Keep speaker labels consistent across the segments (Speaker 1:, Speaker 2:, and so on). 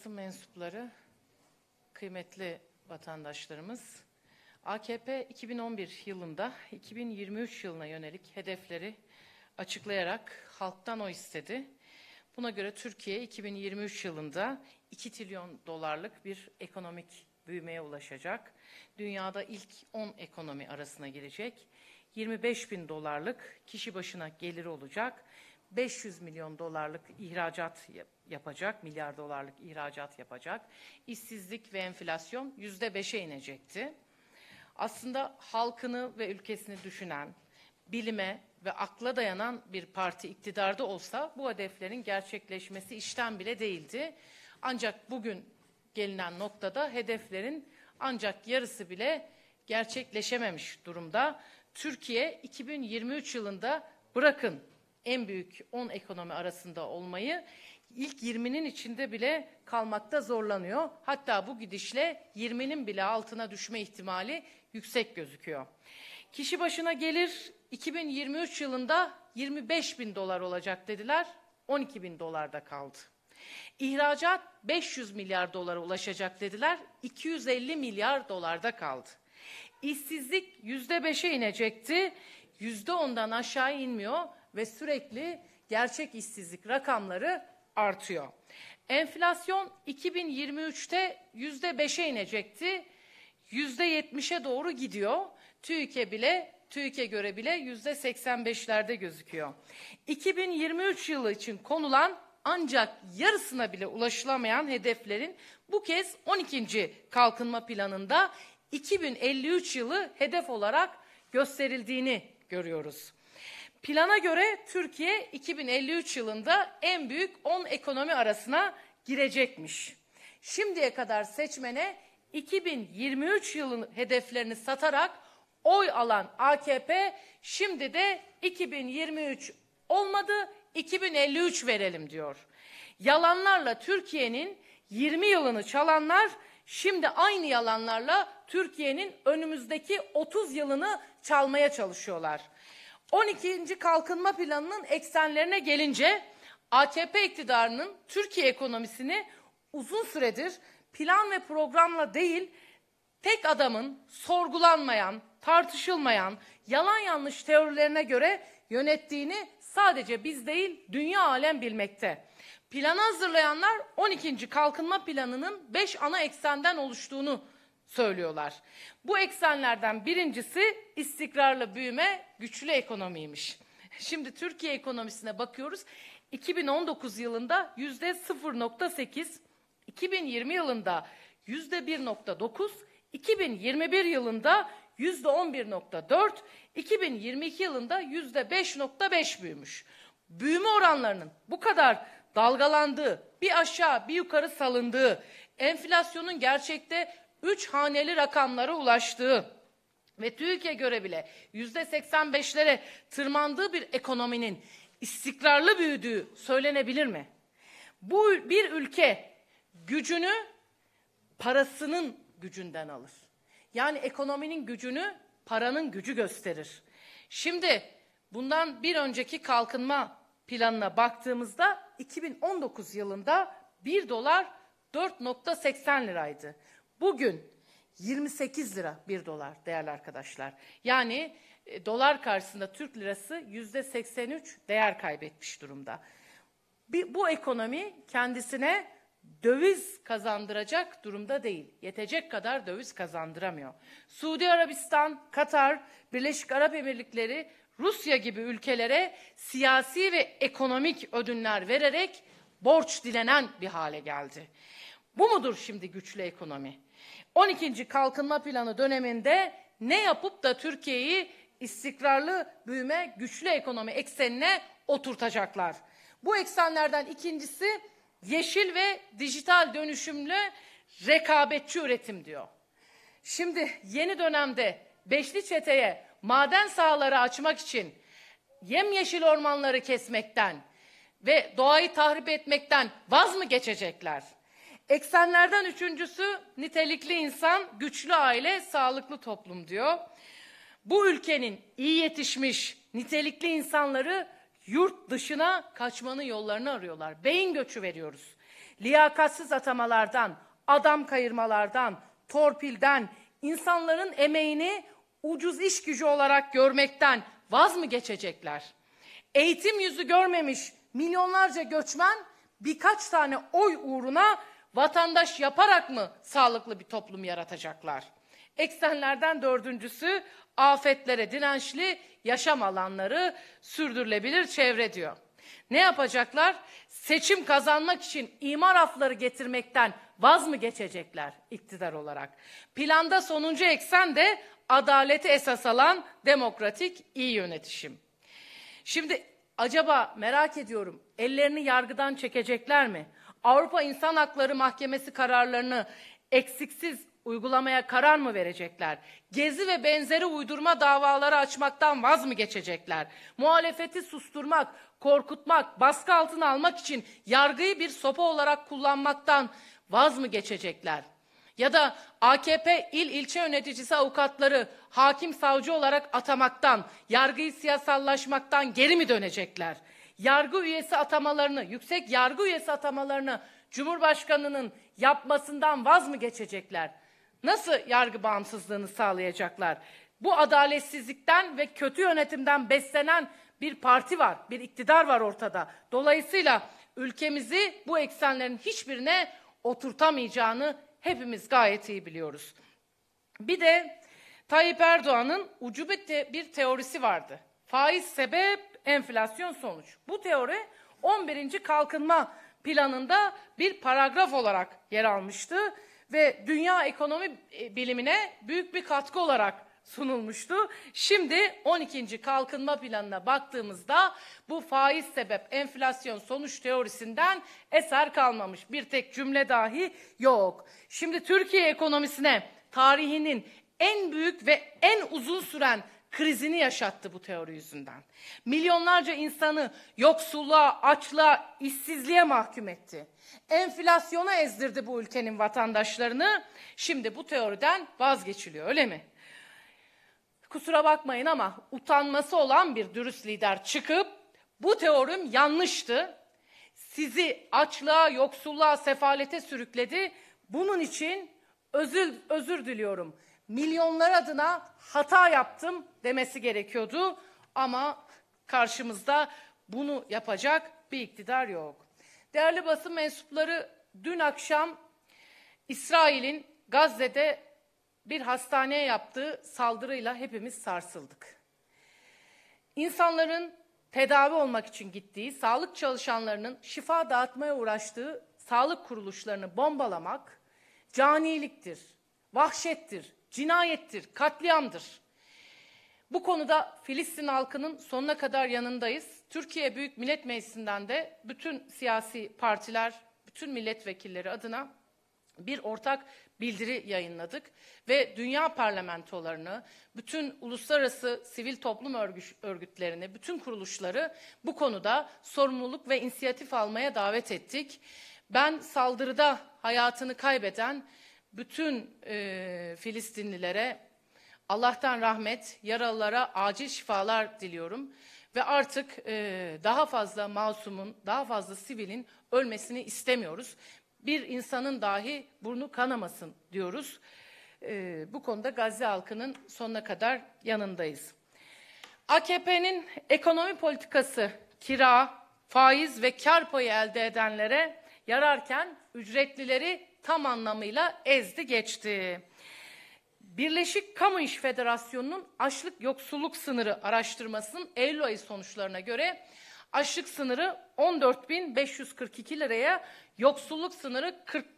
Speaker 1: Basın mensupları, kıymetli vatandaşlarımız, AKP 2011 yılında 2023 yılına yönelik hedefleri açıklayarak halktan oy istedi. Buna göre Türkiye 2023 yılında 2 trilyon dolarlık bir ekonomik büyümeye ulaşacak. Dünyada ilk 10 ekonomi arasına girecek. 25 bin dolarlık kişi başına geliri olacak. 500 milyon dolarlık ihracat yapacak, milyar dolarlık ihracat yapacak. İşsizlik ve enflasyon %5'e inecekti. Aslında halkını ve ülkesini düşünen, bilime ve akla dayanan bir parti iktidarda olsa bu hedeflerin gerçekleşmesi işten bile değildi. Ancak bugün gelinen noktada hedeflerin ancak yarısı bile gerçekleşememiş durumda. Türkiye 2023 yılında bırakın en büyük 10 ekonomi arasında olmayı, ilk 20'nin içinde bile kalmakta zorlanıyor. Hatta bu gidişle 20'nin bile altına düşme ihtimali yüksek gözüküyor. Kişi başına gelir 2023 yılında 25 bin dolar olacak dediler, 12 bin dolarda kaldı. İhracat 500 milyar dolara ulaşacak dediler, 250 milyar dolarda kaldı. İşsizlik %5'e inecekti, %10'dan aşağı inmiyor ve sürekli gerçek işsizlik rakamları artıyor. Enflasyon 2023'te %5'e inecekti, %70'e doğru gidiyor. TÜİK'e göre bile %85'lerde gözüküyor. 2023 yılı için konulan ancak yarısına bile ulaşılamayan hedeflerin bu kez 12. kalkınma planında 2053 yılı hedef olarak gösterildiğini görüyoruz. Plana göre Türkiye 2053 yılında en büyük 10 ekonomi arasına girecekmiş. Şimdiye kadar seçmene 2023 yılı hedeflerini satarak oy alan AKP şimdi de 2023 olmadı 2053 verelim diyor. Yalanlarla Türkiye'nin 20 yılını çalanlar şimdi aynı yalanlarla Türkiye'nin önümüzdeki 30 yılını çalmaya çalışıyorlar. 12. Kalkınma Planı'nın eksenlerine gelince AKP iktidarının Türkiye ekonomisini uzun süredir plan ve programla değil, tek adamın sorgulanmayan, tartışılmayan, yalan yanlış teorilerine göre yönettiğini sadece biz değil, dünya alem bilmekte. Planı hazırlayanlar 12. Kalkınma Planı'nın 5 ana eksenden oluştuğunu söylüyorlar. Bu eksenlerden birincisi istikrarlı büyüme, güçlü ekonomiymiş. Şimdi Türkiye ekonomisine bakıyoruz. 2019 yılında %0.8, 2020 yılında %1.9, 2021 yılında %11.4, 2022 yılında %5.5 büyümüş. Büyüme oranlarının bu kadar dalgalandığı, bir aşağı bir yukarı salındığı, enflasyonun gerçekte 3 haneli rakamlara ulaştığı ve TÜİK'e göre bile %85'lere tırmandığı bir ekonominin istikrarlı büyüdüğü söylenebilir mi? Bu bir ülke gücünü parasının gücünden alır. Yani ekonominin gücünü paranın gücü gösterir. Şimdi bundan bir önceki kalkınma planına baktığımızda 2019 yılında 1 dolar 4.80 liraydı. Bugün 28 lira 1 dolar değerli arkadaşlar. Yani dolar karşısında Türk lirası %83 değer kaybetmiş durumda. Bu ekonomi kendisine döviz kazandıracak durumda değil. Yetecek kadar döviz kazandıramıyor. Suudi Arabistan, Katar, Birleşik Arap Emirlikleri, Rusya gibi ülkelere siyasi ve ekonomik ödünler vererek borç dilenen bir hale geldi. Bu mudur şimdi güçlü ekonomi? 12. Kalkınma Planı döneminde ne yapıp da Türkiye'yi istikrarlı büyüme, güçlü ekonomi eksenine oturtacaklar? Bu eksenlerden ikincisi yeşil ve dijital dönüşümlü rekabetçi üretim diyor. Şimdi yeni dönemde beşli çeteye maden sahaları açmak için yemyeşil ormanları kesmekten ve doğayı tahrip etmekten vaz mı geçecekler? Eksenlerden üçüncüsü nitelikli insan, güçlü aile, sağlıklı toplum diyor. Bu ülkenin iyi yetişmiş, nitelikli insanları yurt dışına kaçmanın yollarını arıyorlar. Beyin göçü veriyoruz. liyakatsiz atamalardan, adam kayırmalardan, torpilden, insanların emeğini ucuz iş gücü olarak görmekten vaz mı geçecekler? Eğitim yüzü görmemiş milyonlarca göçmen birkaç tane oy uğruna vatandaş yaparak mı sağlıklı bir toplum yaratacaklar? Eksenlerden dördüncüsü afetlere dirençli yaşam alanları, sürdürülebilir çevre diyor. Ne yapacaklar? Seçim kazanmak için imar afları getirmekten vaz mı geçecekler iktidar olarak? Planda sonuncu eksen de adaleti esas alan demokratik iyi yönetişim. Şimdi acaba merak ediyorum, ellerini yargıdan çekecekler mi? Avrupa İnsan Hakları Mahkemesi kararlarını eksiksiz uygulamaya karar mı verecekler? Gezi ve benzeri uydurma davaları açmaktan vaz mı geçecekler? Muhalefeti susturmak, korkutmak, baskı altına almak için yargıyı bir sopa olarak kullanmaktan vaz mı geçecekler? Ya da AKP il ilçe yöneticisi avukatları hakim savcı olarak atamaktan, yargıyı siyasallaşmaktan geri mi dönecekler? Yargı üyesi atamalarını, yüksek yargı üyesi atamalarını Cumhurbaşkanı'nın yapmasından vaz mı geçecekler? Nasıl yargı bağımsızlığını sağlayacaklar? Bu adaletsizlikten ve kötü yönetimden beslenen bir parti var, bir iktidar var ortada. Dolayısıyla ülkemizi bu eksenlerin hiçbirine oturtamayacağını hepimiz gayet iyi biliyoruz. Bir de Tayyip Erdoğan'ın ucube bir teorisi vardı. Faiz sebep, enflasyon sonuç. Bu teori 11. Kalkınma Planı'nda bir paragraf olarak yer almıştı ve dünya ekonomi bilimine büyük bir katkı olarak sunulmuştu. Şimdi 12. Kalkınma Planı'na baktığımızda bu faiz sebep enflasyon sonuç teorisinden eser kalmamış. Bir tek cümle dahi yok. Şimdi Türkiye ekonomisine tarihinin en büyük ve en uzun süren krizini yaşattı bu teori yüzünden. Milyonlarca insanı yoksulluğa, açlığa, işsizliğe mahkum etti. Enflasyona ezdirdi bu ülkenin vatandaşlarını. Şimdi bu teoriden vazgeçiliyor, öyle mi? Kusura bakmayın ama utanması olan bir dürüst lider çıkıp bu teorim yanlıştı, sizi açlığa, yoksulluğa, sefalete sürükledi. Bunun için özür diliyorum. Milyonlar adına hata yaptım demesi gerekiyordu ama karşımızda bunu yapacak bir iktidar yok. Değerli basın mensupları, dün akşam İsrail'in Gazze'de bir hastaneye yaptığı saldırıyla hepimiz sarsıldık. İnsanların tedavi olmak için gittiği, sağlık çalışanlarının şifa dağıtmaya uğraştığı sağlık kuruluşlarını bombalamak caniliktir, vahşettir, cinayettir, katliamdır. Bu konuda Filistin halkının sonuna kadar yanındayız. Türkiye Büyük Millet Meclisi'nden de bütün siyasi partiler, bütün milletvekilleri adına bir ortak bildiri yayınladık ve dünya parlamentolarını, bütün uluslararası sivil toplum örgütlerini, bütün kuruluşları bu konuda sorumluluk ve inisiyatif almaya davet ettik. Ben saldırıda hayatını kaybeden bütün Filistinlilere Allah'tan rahmet, yaralılara acil şifalar diliyorum ve artık daha fazla masumun, daha fazla sivilin ölmesini istemiyoruz. Bir insanın dahi burnu kanamasın diyoruz. Bu konuda Gazze halkının sonuna kadar yanındayız. AKP'nin ekonomi politikası kira, faiz ve kar payı elde edenlere yararken ücretlileri tam anlamıyla ezdi geçti. Birleşik Kamu İş Federasyonu'nun açlık yoksulluk sınırı araştırmasının Eylül ayı sonuçlarına göre açlık sınırı 14.542 liraya, yoksulluk sınırı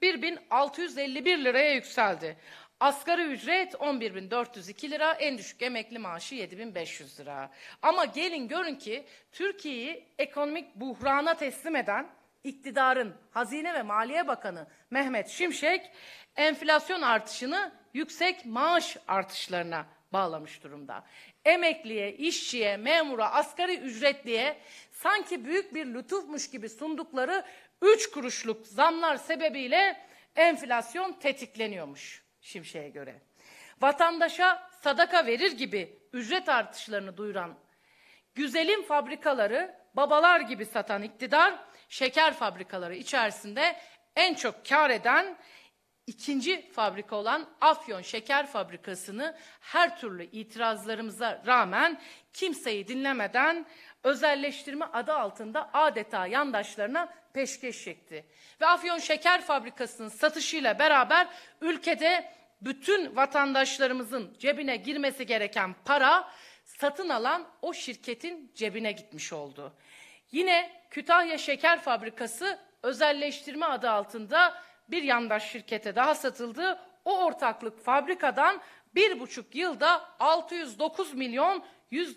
Speaker 1: 41.651 liraya yükseldi. Asgari ücret 11.402 lira, en düşük emekli maaşı 7.500 lira. Ama gelin görün ki Türkiye'yi ekonomik buhrana teslim eden iktidarın Hazine ve Maliye Bakanı Mehmet Şimşek enflasyon artışını yüksek maaş artışlarına bağlamış durumda. Emekliye, işçiye, memura, asgari ücretliye sanki büyük bir lütufmuş gibi sundukları 3 kuruşluk zamlar sebebiyle enflasyon tetikleniyormuş Şimşek'e göre. Vatandaşa sadaka verir gibi ücret artışlarını duyuran, güzelim fabrikaları babalar gibi satan iktidar, şeker fabrikaları içerisinde en çok kar eden ikinci fabrika olan Afyon Şeker Fabrikası'nı her türlü itirazlarımıza rağmen kimseyi dinlemeden özelleştirme adı altında adeta yandaşlarına peşkeş çekti. Ve Afyon Şeker Fabrikası'nın satışıyla beraber ülkede bütün vatandaşlarımızın cebine girmesi gereken para satın alan o şirketin cebine gitmiş oldu. Yine Kütahya Şeker Fabrikası özelleştirme adı altında bir yandaş şirkete daha satıldı. O ortaklık fabrikadan 1,5 yılda 609 milyon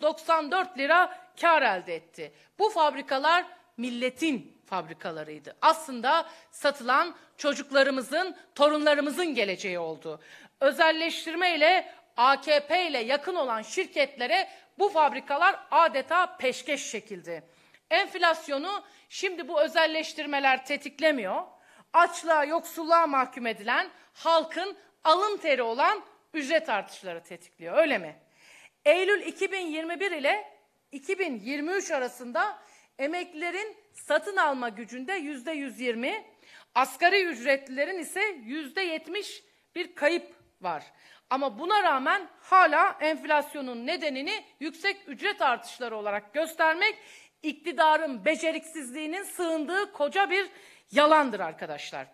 Speaker 1: 194 lira kar elde etti. Bu fabrikalar milletin fabrikalarıydı. Aslında satılan çocuklarımızın, torunlarımızın geleceği oldu. Özelleştirme ile AKP ile yakın olan şirketlere bu fabrikalar adeta peşkeş çekildi. Enflasyonu şimdi bu özelleştirmeler tetiklemiyor. Açlığa, yoksulluğa mahkum edilen halkın alın teri olan ücret artışları tetikliyor, öyle mi? Eylül 2021 ile 2023 arasında emeklilerin satın alma gücünde %120, asgari ücretlilerin ise %70 bir kayıp var. Ama buna rağmen hala enflasyonun nedenini yüksek ücret artışları olarak göstermek, iktidarın beceriksizliğinin sığındığı koca bir yalandır arkadaşlar.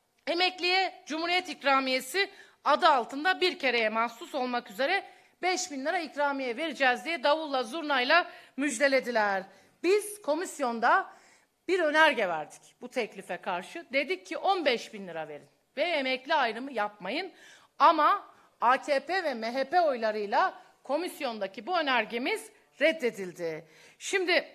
Speaker 1: Emekliye Cumhuriyet İkramiyesi adı altında bir kereye mahsus olmak üzere 5.000 lira ikramiye vereceğiz diye davulla zurnayla müjdelediler. Biz komisyonda bir önerge verdik bu teklife karşı. Dedik ki 15.000 lira verin ve emekli ayrımı yapmayın. Ama AKP ve MHP oylarıyla komisyondaki bu önergemiz reddedildi. Şimdi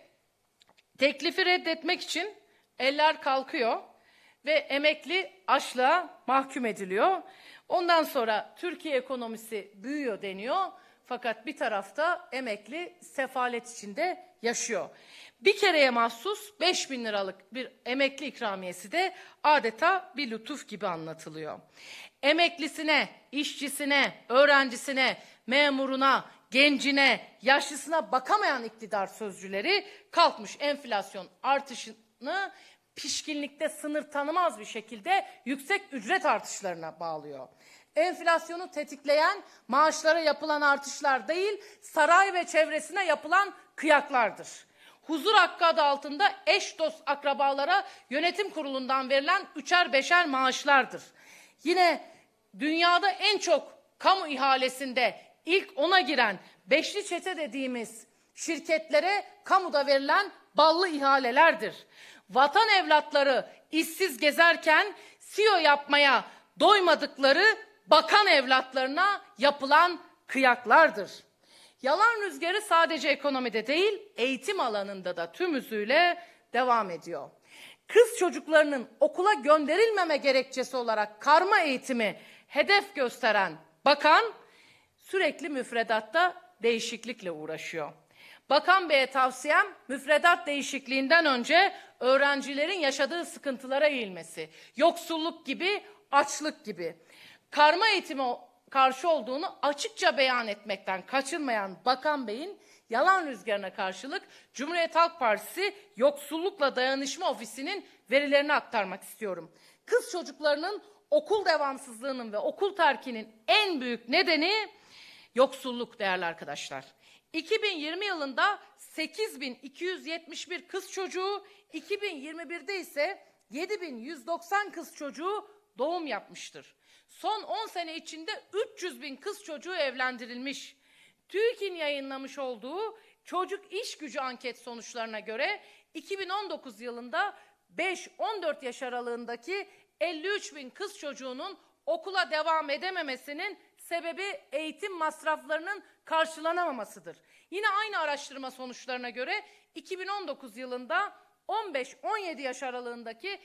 Speaker 1: teklifi reddetmek için eller kalkıyor ve emekli açlığa mahkum ediliyor. Ondan sonra Türkiye ekonomisi büyüyor deniyor. Fakat bir tarafta emekli sefalet içinde yaşıyor. Bir kereye mahsus 5.000 liralık bir emekli ikramiyesi de adeta bir lütuf gibi anlatılıyor. Emeklisine, işçisine, öğrencisine, memuruna, gencine, yaşlısına bakamayan iktidar sözcüleri kalkmış enflasyon artışını pişkinlikte sınır tanımaz bir şekilde yüksek ücret artışlarına bağlıyor. Enflasyonu tetikleyen maaşlara yapılan artışlar değil, saray ve çevresine yapılan kıyaklardır. Huzur hakkı adı altında eş dost akrabalara yönetim kurulundan verilen 3'er 5'er maaşlardır. Yine dünyada en çok kamu ihalesinde ilk 10'a giren beşli çete dediğimiz şirketlere kamuda verilen ballı ihalelerdir. Vatan evlatları işsiz gezerken CEO yapmaya doymadıkları bakan evlatlarına yapılan kıyaklardır. Yalan rüzgarı sadece ekonomide değil, eğitim alanında da tüm hızıyla devam ediyor. Kız çocuklarının okula gönderilmeme gerekçesi olarak karma eğitimi hedef gösteren bakan sürekli müfredatta değişiklikle uğraşıyor. Bakan Bey'e tavsiyem müfredat değişikliğinden önce öğrencilerin yaşadığı sıkıntılara eğilmesi, yoksulluk gibi, açlık gibi. Karma eğitime karşı olduğunu açıkça beyan etmekten kaçınmayan Bakan Bey'in yalan rüzgarına karşılık Cumhuriyet Halk Partisi Yoksullukla Dayanışma Ofisi'nin verilerini aktarmak istiyorum. Kız çocuklarının okul devamsızlığının ve okul terkinin en büyük nedeni yoksulluk değerli arkadaşlar. 2020 yılında 8.271 kız çocuğu, 2021'de ise 7.190 kız çocuğu doğum yapmıştır. Son 10 sene içinde 300.000 kız çocuğu evlendirilmiş. TÜİK'in yayınlamış olduğu çocuk iş gücü anket sonuçlarına göre 2019 yılında 5-14 yaş aralığındaki 53.000 kız çocuğunun okula devam edememesinin sebebi eğitim masraflarının karşılanamamasıdır. Yine aynı araştırma sonuçlarına göre 2019 yılında 15-17 yaş aralığındaki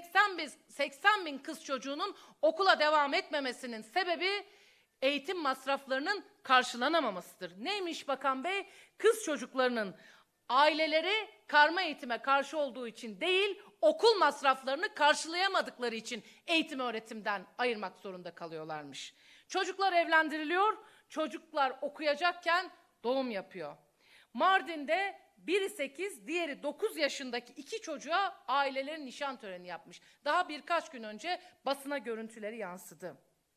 Speaker 1: 80 bin kız çocuğunun okula devam etmemesinin sebebi eğitim masraflarının karşılanamamasıdır. Neymiş Bakan Bey? Kız çocuklarının aileleri karma eğitime karşı olduğu için değil, okul masraflarını karşılayamadıkları için eğitim öğretimden ayırmak zorunda kalıyorlarmış. Çocuklar evlendiriliyor, çocuklar okuyacakken doğum yapıyor. Mardin'de biri 8, diğeri 9 yaşındaki iki çocuğa ailelerin nişan töreni yapmış. Daha birkaç gün önce basına görüntüleri yansıdı.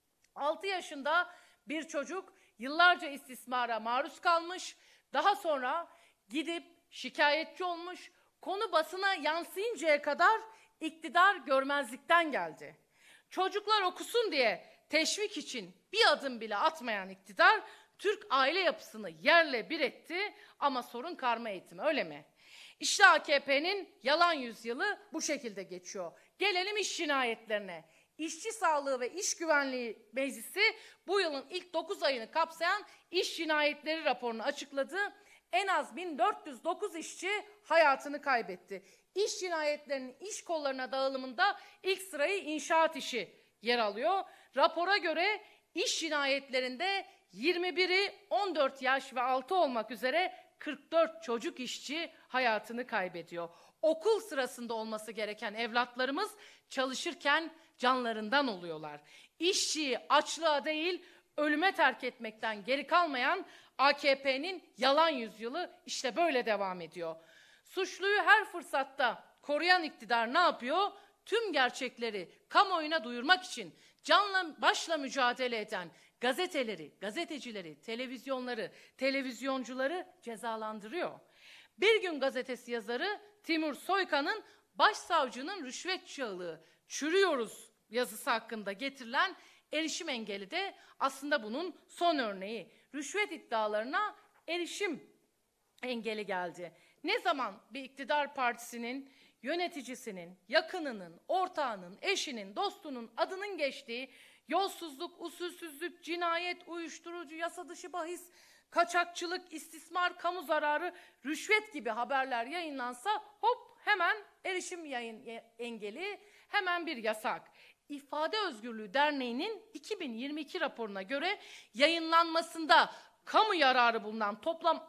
Speaker 1: 6 yaşında bir çocuk yıllarca istismara maruz kalmış. Daha sonra gidip şikayetçi olmuş. Konu basına yansıyıncaya kadar iktidar görmezlikten geldi. Çocuklar okusun diye teşvik için bir adım bile atmayan iktidar Türk aile yapısını yerle bir etti ama sorun karma eğitimi, öyle mi? İşte AKP'nin yalan yüzyılı bu şekilde geçiyor. Gelelim iş cinayetlerine. İşçi Sağlığı ve İş Güvenliği Meclisi bu yılın ilk 9 ayını kapsayan iş cinayetleri raporunu açıkladı. En az 1409 işçi hayatını kaybetti. İş cinayetlerinin iş kollarına dağılımında ilk sırayı inşaat işi yer alıyor. Rapora göre iş cinayetlerinde 21'i 14 yaş ve altı olmak üzere 44 çocuk işçi hayatını kaybediyor. Okul sırasında olması gereken evlatlarımız çalışırken canlarından oluyorlar. İşçiyi açlığa değil ölüme terk etmekten geri kalmayan AKP'nin yalan yüzyılı işte böyle devam ediyor. Suçluyu her fırsatta koruyan iktidar ne yapıyor? Tüm gerçekleri kamuoyuna duyurmak için canla başla mücadele eden gazeteleri, gazetecileri, televizyonları, televizyoncuları cezalandırıyor. Bir Gün Gazetesi yazarı Timur Soykan'ın başsavcının rüşvet çığlığı çürüyoruz yazısı hakkında getirilen erişim engeli de aslında bunun son örneği. Rüşvet iddialarına erişim engeli geldi. Ne zaman bir iktidar partisinin yöneticisinin, yakınının, ortağının, eşinin, dostunun adının geçtiği yolsuzluk, usulsüzlük, cinayet, uyuşturucu, yasa dışı bahis, kaçakçılık, istismar, kamu zararı, rüşvet gibi haberler yayınlansa hop hemen erişim engeli, hemen bir yasak. İfade Özgürlüğü Derneği'nin 2022 raporuna göre yayınlanmasında kamu yararı bulunan toplam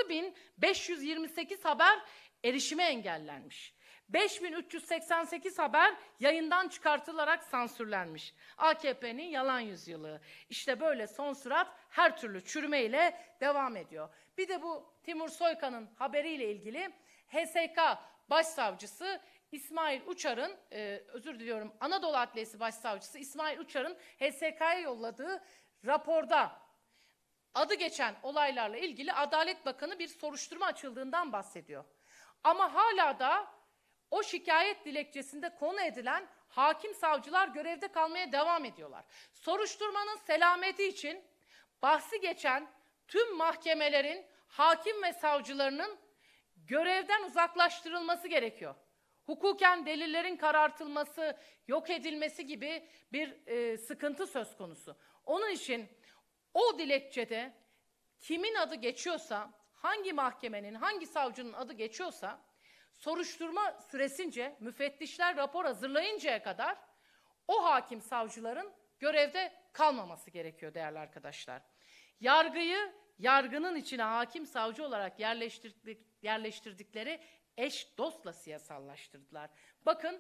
Speaker 1: 6528 haber erişime engellenmiş. 5388 haber yayından çıkartılarak sansürlenmiş. AKP'nin yalan yüzyılı. İşte böyle son sürat her türlü çürümeyle devam ediyor. Bir de bu Timur Soykan'ın haberiyle ilgili HSK Başsavcısı İsmail Uçar'ın, Anadolu Adliyesi Başsavcısı İsmail Uçar'ın HSK'ya yolladığı raporda adı geçen olaylarla ilgili Adalet Bakanı bir soruşturma açıldığından bahsediyor. Ama hala da o şikayet dilekçesinde konu edilen hakim savcılar görevde kalmaya devam ediyorlar. Soruşturmanın selameti için bahsi geçen tüm mahkemelerin hakim ve savcılarının görevden uzaklaştırılması gerekiyor. Hukuken delillerin karartılması, yok edilmesi gibi bir sıkıntı söz konusu. Onun için o dilekçede kimin adı geçiyorsa, hangi mahkemenin, hangi savcının adı geçiyorsa, soruşturma süresince, müfettişler rapor hazırlayıncaya kadar o hakim savcıların görevde kalmaması gerekiyor değerli arkadaşlar. Yargıyı, yargının içine hakim savcı olarak yerleştirdikleri eş dostla siyasallaştırdılar. Bakın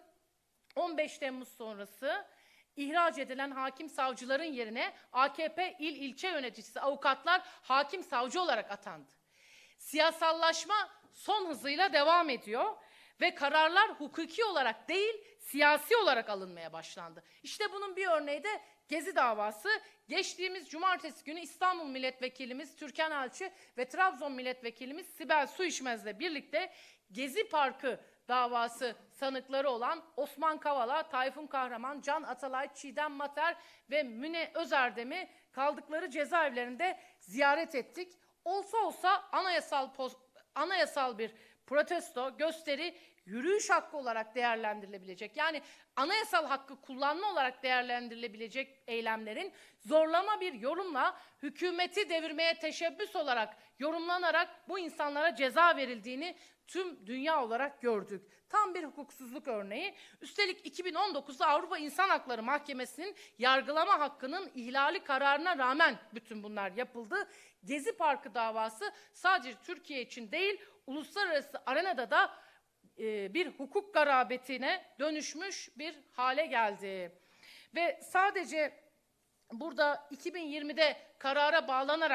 Speaker 1: 15 Temmuz sonrası ihraç edilen hakim savcıların yerine AKP il ilçe yöneticisi avukatlar hakim savcı olarak atandı. Siyasallaşma son hızıyla devam ediyor ve kararlar hukuki olarak değil siyasi olarak alınmaya başlandı. İşte bunun bir örneği de Gezi davası. Geçtiğimiz cumartesi günü İstanbul Milletvekilimiz Türkan Alçı ve Trabzon Milletvekilimiz Sibel Suişmez'le birlikte Gezi Parkı davası sanıkları olan Osman Kavala, Tayfun Kahraman, Can Atalay, Çiğdem Mater ve Müne Özerdem'i kaldıkları cezaevlerinde ziyaret ettik. Olsa olsa anayasal bir protesto, gösteri, yürüyüş hakkı olarak değerlendirilebilecek. Yani anayasal hakkı kullanma olarak değerlendirilebilecek eylemlerin zorlama bir yorumla hükümeti devirmeye teşebbüs olarak yorumlanarak bu insanlara ceza verildiğini tüm dünya olarak gördük. Tam bir hukuksuzluk örneği. Üstelik 2019'da Avrupa İnsan Hakları Mahkemesi'nin yargılama hakkının ihlali kararına rağmen bütün bunlar yapıldı. Gezi Parkı davası sadece Türkiye için değil, uluslararası arenada da bir hukuk garabetine dönüşmüş bir hale geldi. Ve sadece burada 2020'de karara bağlanarak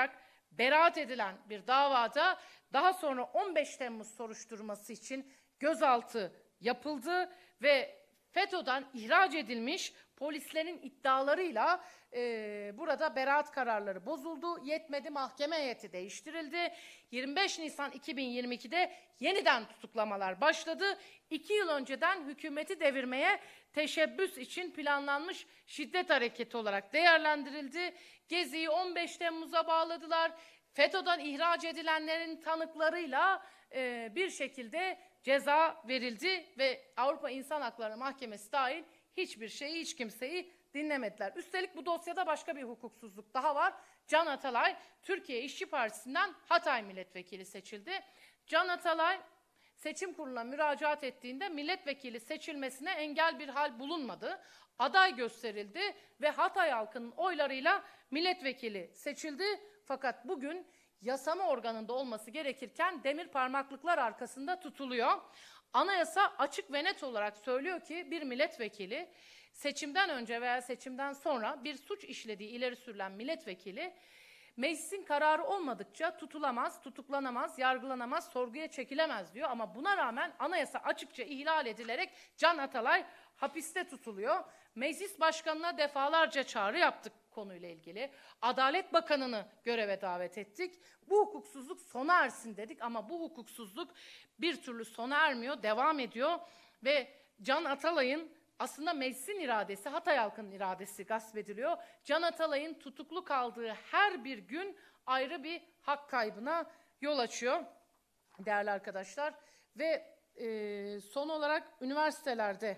Speaker 1: beraat edilen bir davada daha sonra 15 Temmuz soruşturması için gözaltı yapıldı ve FETÖ'den ihraç edilmiş polislerin iddialarıyla burada beraat kararları bozuldu. Yetmedi, mahkeme heyeti değiştirildi. 25 Nisan 2022'de yeniden tutuklamalar başladı. 2 yıl önceden hükümeti devirmeye teşebbüs için planlanmış şiddet hareketi olarak değerlendirildi. Gezi'yi 15 Temmuz'a bağladılar. FETÖ'den ihraç edilenlerin tanıklarıyla bir şekilde ceza verildi ve Avrupa İnsan Hakları Mahkemesi dahil hiçbir şeyi, hiç kimseyi dinlemediler. Üstelik bu dosyada başka bir hukuksuzluk daha var. Can Atalay, Türkiye İşçi Partisi'nden Hatay milletvekili seçildi. Can Atalay seçim kuruluna müracaat ettiğinde milletvekili seçilmesine engel bir hal bulunmadı. Aday gösterildi ve Hatay halkının oylarıyla milletvekili seçildi. Fakat bugün yasama organında olması gerekirken demir parmaklıklar arkasında tutuluyor. Anayasa açık ve net olarak söylüyor ki bir milletvekili seçimden önce veya seçimden sonra bir suç işlediği ileri sürülen milletvekili meclisin kararı olmadıkça tutulamaz, tutuklanamaz, yargılanamaz, sorguya çekilemez diyor. Ama buna rağmen anayasa açıkça ihlal edilerek Can Atalay hapiste tutuluyor. Meclis başkanına defalarca çağrı yaptık konuyla ilgili. Adalet Bakanı'nı göreve davet ettik. Bu hukuksuzluk sona ersin dedik ama bu hukuksuzluk bir türlü sona ermiyor, devam ediyor ve Can Atalay'ın aslında meclisin iradesi, Hatay halkının iradesi gasp ediliyor. Can Atalay'ın tutuklu kaldığı her bir gün ayrı bir hak kaybına yol açıyor değerli arkadaşlar. Ve son olarak üniversitelerde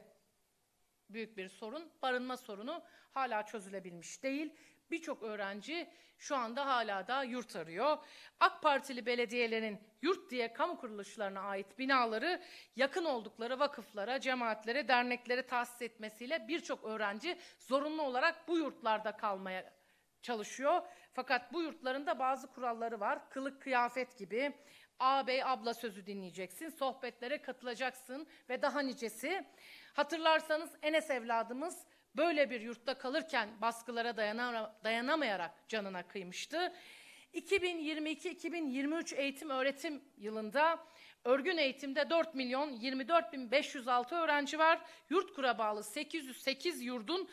Speaker 1: büyük bir sorun, barınma sorunu hala çözülebilmiş değil. Birçok öğrenci şu anda hala da yurt arıyor. AK Partili belediyelerin yurt diye kamu kuruluşlarına ait binaları yakın oldukları vakıflara, cemaatlere, derneklere tahsis etmesiyle birçok öğrenci zorunlu olarak bu yurtlarda kalmaya çalışıyor. Fakat bu yurtların da bazı kuralları var. Kılık kıyafet gibi, ağabey abla sözü dinleyeceksin, sohbetlere katılacaksın ve daha nicesi. Hatırlarsanız Enes evladımız böyle bir yurtta kalırken baskılara dayanamayarak canına kıymıştı. 2022-2023 eğitim öğretim yılında örgün eğitimde 4.024.506 öğrenci var. Yurtkura bağlı 808 yurdun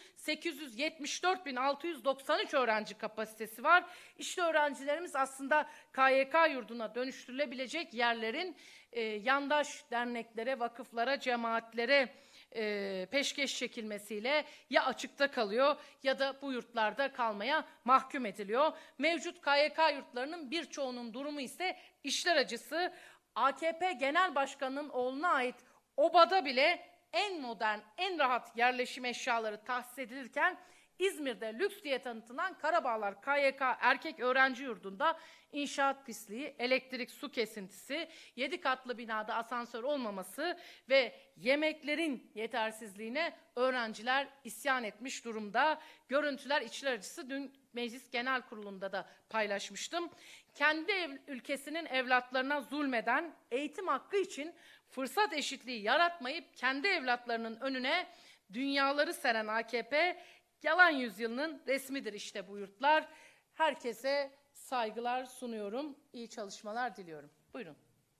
Speaker 1: 874.693 öğrenci kapasitesi var. İşte öğrencilerimiz aslında KYK yurduna dönüştürülebilecek yerlerin yandaş derneklere, vakıflara, cemaatlere peşkeş çekilmesiyle ya açıkta kalıyor ya da bu yurtlarda kalmaya mahkum ediliyor. Mevcut KYK yurtlarının birçoğunun durumu ise işler acısı. AKP Genel Başkanı'nın oğluna ait obada bile en modern, en rahat yerleşim eşyaları tahsis edilirken İzmir'de lüks diye tanıtılan Karabağlar KYK erkek öğrenci yurdunda inşaat pisliği, elektrik su kesintisi, 7 katlı binada asansör olmaması ve yemeklerin yetersizliğine öğrenciler isyan etmiş durumda. Görüntüler içler acısı. Dün Meclis Genel Kurulu'nda da paylaşmıştım. Kendi ülkesinin evlatlarına zulmeden, eğitim hakkı için fırsat eşitliği yaratmayıp kendi evlatlarının önüne dünyaları seren AKP, yalan yüzyılının resmidir işte bu yurtlar. Herkese saygılar sunuyorum. İyi çalışmalar diliyorum. Buyurun.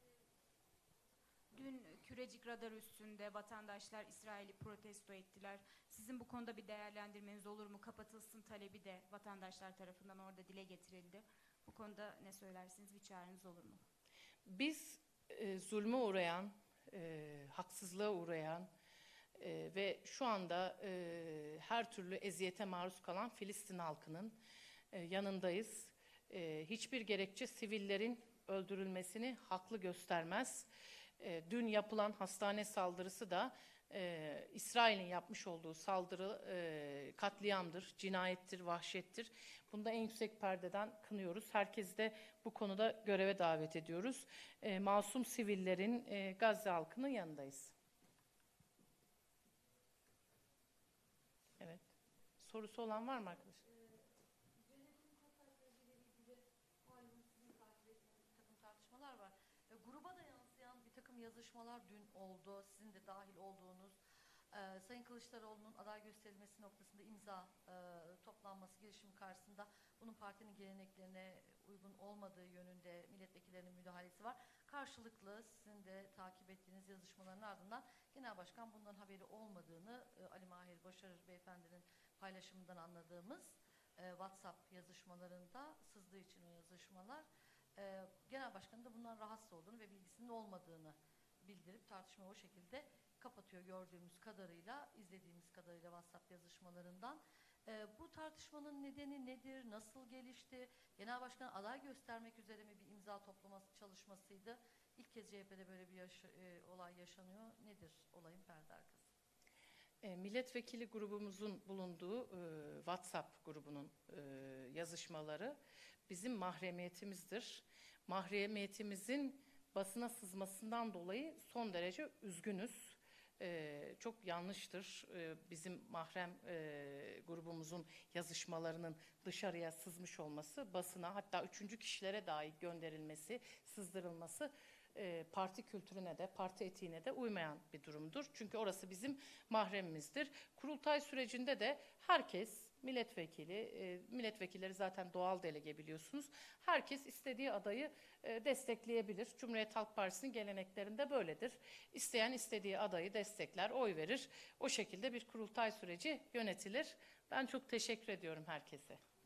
Speaker 2: Dün Kürecik Radar üstünde vatandaşlar İsrail'i protesto ettiler. Sizin bu konuda bir değerlendirmeniz olur mu? Kapatılsın talebi de vatandaşlar tarafından orada dile getirildi. Bu konuda ne söylersiniz? Bir çağrınız olur mu?
Speaker 1: Biz zulme uğrayan, haksızlığa uğrayan ve şu anda her türlü eziyete maruz kalan Filistin halkının yanındayız. Hiçbir gerekçe sivillerin öldürülmesini haklı göstermez. Dün yapılan hastane saldırısı da İsrail'in yapmış olduğu saldırı katliamdır, cinayettir, vahşettir. Bunu da en yüksek perdeden kınıyoruz. Herkesi de bu konuda göreve davet ediyoruz. Masum sivillerin, Gazze halkının yanındayız. Evet. Sorusu olan var mı arkadaşlar?
Speaker 3: Tartışmalar var. Gruba da yansıyan bir takım yazışmalar dün oldu. Sizin de dahil olduğunuz Sayın Kılıçdaroğlu'nun aday gösterilmesi noktasında imza toplantısı toplanması girişimi karşısında bunun partinin geleneklerine uygun olmadığı yönünde milletvekillerinin müdahalesi var. Karşılıklı sizin de takip ettiğiniz yazışmaların ardından Genel Başkan bundan haberi olmadığını Ali Mahir Başarır Beyefendinin paylaşımından anladığımız WhatsApp yazışmalarında sızdığı için o yazışmalar Genel Başkan'ın da bundan rahatsız olduğunu ve bilgisinin olmadığını bildirip tartışmayı o şekilde kapatıyor gördüğümüz kadarıyla, izlediğimiz kadarıyla WhatsApp yazışmalarından. Bu tartışmanın nedeni nedir? Nasıl gelişti? Genel Başkan aday göstermek üzere mi bir imza toplaması çalışmasıydı? İlk kez CHP'de böyle bir olay yaşanıyor. Nedir olayın perde arkası?
Speaker 1: Milletvekili grubumuzun bulunduğu WhatsApp grubunun yazışmaları bizim mahremiyetimizdir. Mahremiyetimizin basına sızmasından dolayı son derece üzgünüz. Çok yanlıştır bizim mahrem grubumuzun yazışmalarının dışarıya sızmış olması, basına hatta üçüncü kişilere dahi gönderilmesi, sızdırılması parti kültürüne de, parti etiğine de uymayan bir durumdur. Çünkü orası bizim mahremimizdir. Kurultay sürecinde de herkes, milletvekilleri zaten doğal delege biliyorsunuz. Herkes istediği adayı destekleyebilir. Cumhuriyet Halk Partisi'nin geleneklerinde böyledir. İsteyen istediği adayı destekler, oy verir. O şekilde bir kurultay süreci yönetilir. Ben çok teşekkür ediyorum herkese.